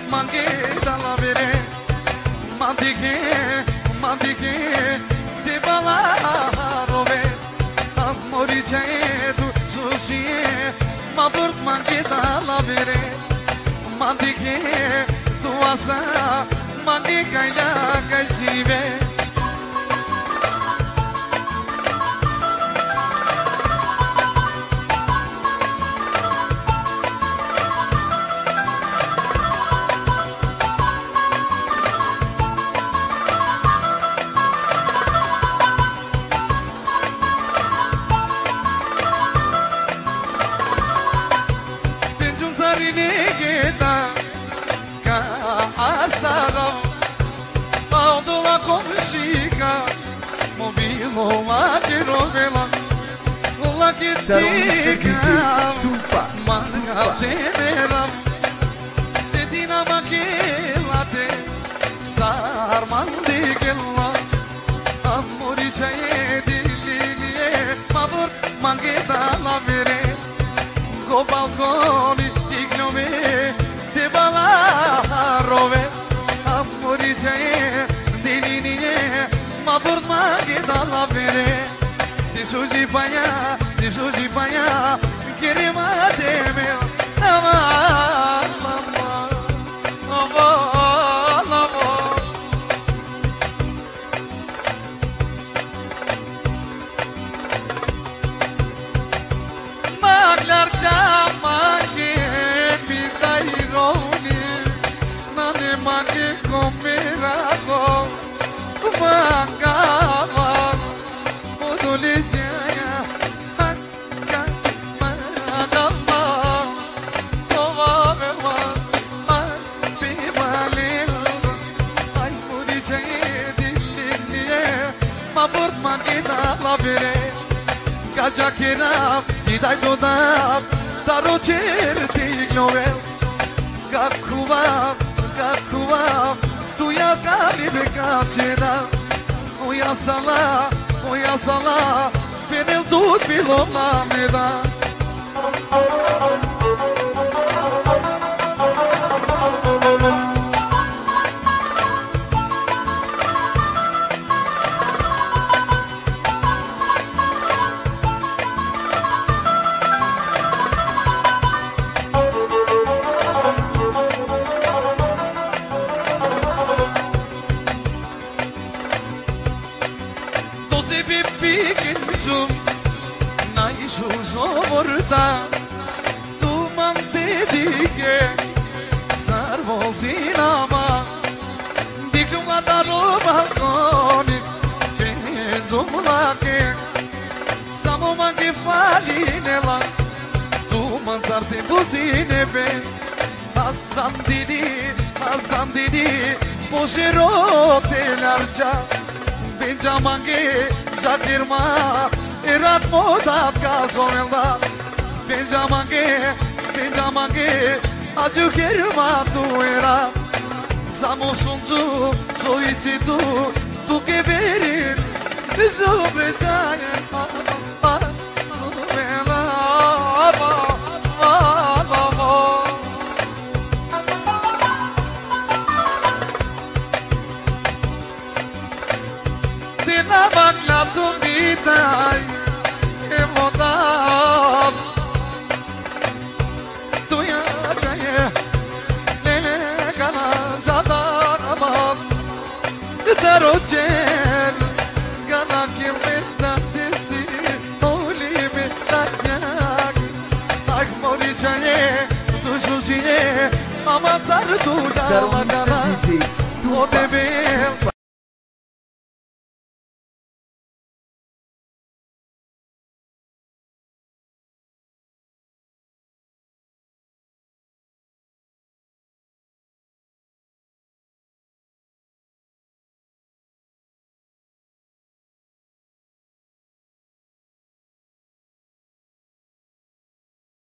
mange dalla vere mandike te bala rove amori chae tu susie ma vurt mange dalla vere mandike tu asa mange kaila kaijive Sedina makilate sarmandi gella amori chaye diliye mavur mangeta la vere go balconi ignove te bala rove amori chaye diliye mavur mangeta la vere ti suji paya kirima deme Kajakina, didai toda, daro certi glovel. Kakuva, tu ya kali bekachena. Oya sala, penel tut viloma meda. Tu mantedi che servo sinama di come da balconi penso che siamo manchi fali nella tu mantarti così neve assandini posero te largia benjamange jatirma erat moda kazonelda benjamange acı kerma tu era zamosunzu soisitu tu que verin sobre tanya Dina bakla tu bitay emotab tu ya kaye nene kana zadanam darocel kana kimetta desi oli metanyak ak mori chaye tu sujiye ama tar tu da magana o debe